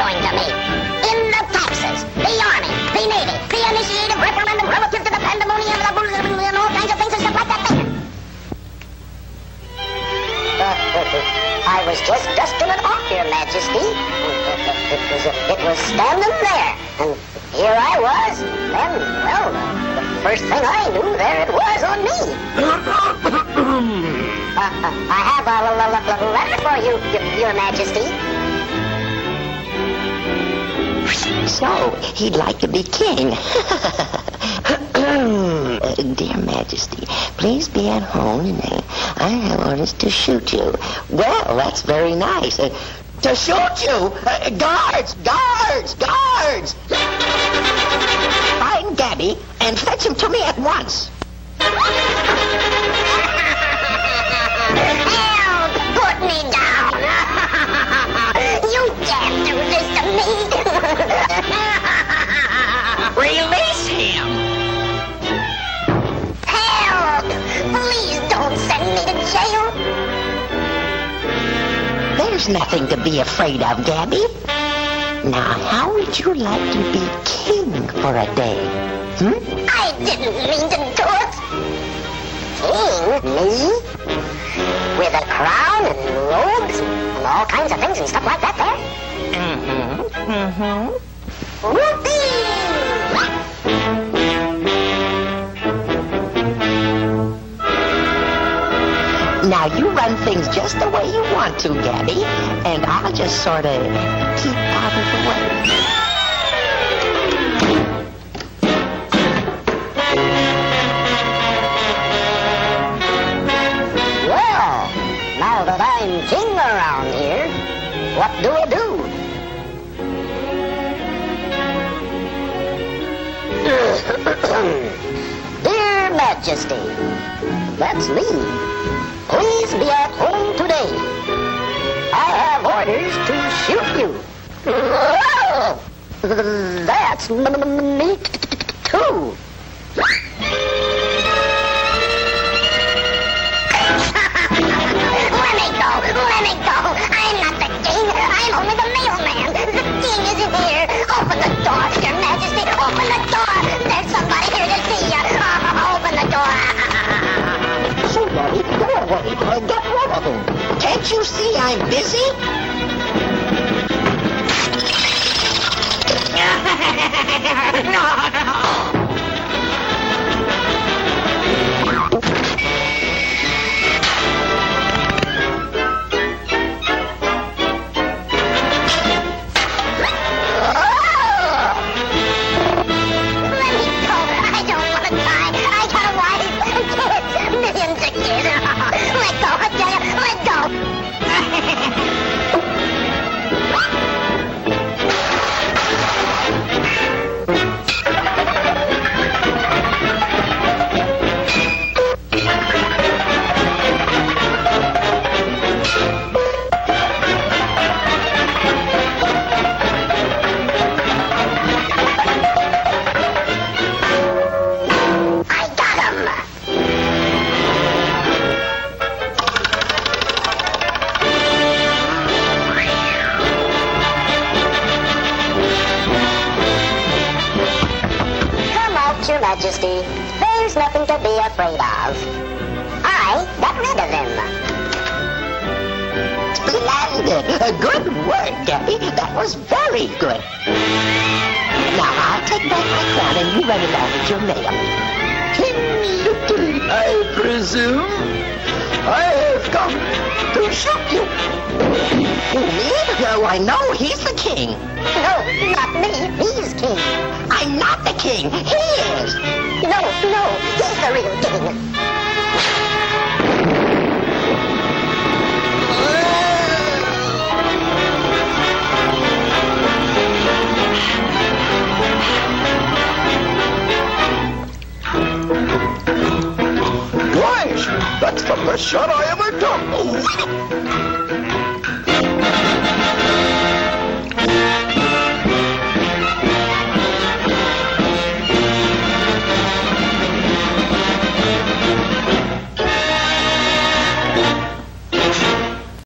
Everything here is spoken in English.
going to me. In the taxes, the army, the navy, the initiative referendum relative to the pandemonium, and all kinds of things and stuff like that there. I was just dusting it off, Your Majesty. It was standing there, and here I was. Then, well, the first thing I knew, there it was on me. I have a letter for you, Your Majesty. So, he'd like to be king. Dear Majesty, please be at home today. I have orders to shoot you. Well, that's very nice. To shoot you? Guards! Guards! Guards! Find Gabby and fetch him to me at once. Help! Put me down! You can't do this to me! Release him! Help! Please don't send me to jail! There's nothing to be afraid of, Gabby. Now, how would you like to be king for a day? I didn't mean to do it! King? Me? With a crown and robes and all kinds of things and stuff like that there? Whoopee! Now, you run things just the way you want to, Gabby, and I'll just sort of keep out of the way. Well, now that I'm king around here, what do I do? Dear Majesty, that's me. Please be at home today. I have orders to shoot you. That's me too. Let me go. I'm not the king. I'm only the mailman. The king isn't here. Open the door, Your Majesty. Open the door. There's somebody here to see you. Open the door. So, Gabby, go away. Get rid of him. Can't you see I'm busy? Your Majesty, there's nothing to be afraid of. I got rid of him. Splendid. A good word, Gabby. That was very good. Now, I'll take back my crown and you run along with your mail. King Little, I presume. I have come to shoot you. Me? Why, no, he's the king. No, not me. He's king. I'm not the king. He is. No, he's the real king. Why, that's the best shot I ever took.